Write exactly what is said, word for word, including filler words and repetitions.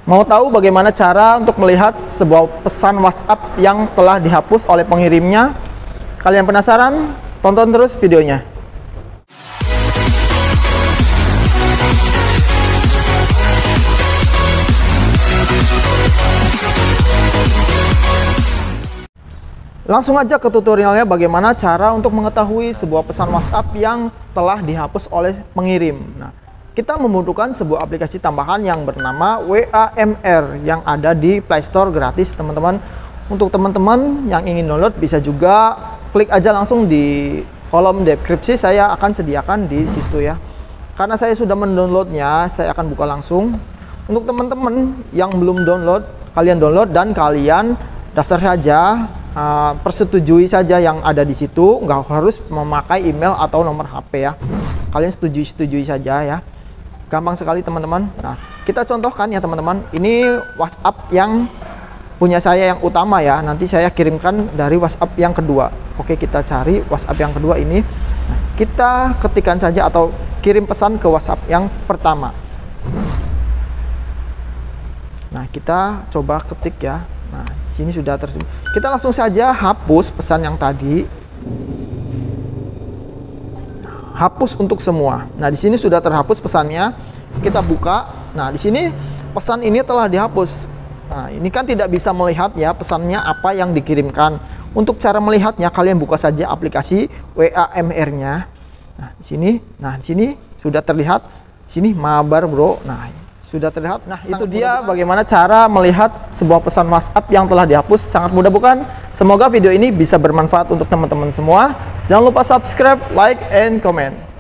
Mau tahu bagaimana cara untuk melihat sebuah pesan WhatsApp yang telah dihapus oleh pengirimnya? Kalian penasaran? Tonton terus videonya. Langsung aja ke tutorialnya bagaimana cara untuk mengetahui sebuah pesan WhatsApp yang telah dihapus oleh pengirim. Nah, kita membutuhkan sebuah aplikasi tambahan yang bernama W A M R yang ada di Play Store gratis, teman-teman. Untuk teman-teman yang ingin download bisa juga klik aja langsung di kolom deskripsi, saya akan sediakan di situ ya. Karena saya sudah mendownloadnya, saya akan buka langsung. Untuk teman-teman yang belum download, kalian download dan kalian daftar saja. Uh, persetujui saja yang ada di situ, nggak harus memakai email atau nomor H P ya. Kalian setujui-setujui saja ya. Gampang sekali teman-teman. Nah, kita contohkan ya teman-teman. Ini WhatsApp yang punya saya yang utama ya. Nanti saya kirimkan dari WhatsApp yang kedua. Oke, kita cari WhatsApp yang kedua ini. Nah, kita ketikkan saja atau kirim pesan ke WhatsApp yang pertama. Nah, kita coba ketik ya. Nah, sini sudah tersebut. Kita langsung saja hapus pesan yang tadi. Hapus untuk semua. Nah, di sini sudah terhapus pesannya. Kita buka. Nah, di sini pesan ini telah dihapus. Nah, ini kan tidak bisa melihat ya pesannya apa yang dikirimkan. Untuk cara melihatnya, kalian buka saja aplikasi W A M R-nya. Nah, di sini, nah di sini sudah terlihat. Sini mabar, Bro. Nah, sudah terlihat. Nah, itu dia bagaimana cara melihat sebuah pesan WhatsApp yang telah dihapus. Sangat mudah bukan? Semoga video ini bisa bermanfaat untuk teman-teman semua. Jangan lupa subscribe, like, and comment.